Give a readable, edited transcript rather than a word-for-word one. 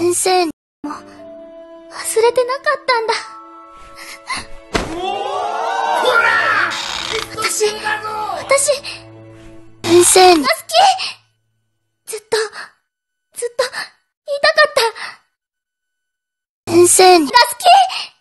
先生にも忘れてなかったんだ。私、先生に、ナスキ！ずっと言いたかった。先生に、ナスキ！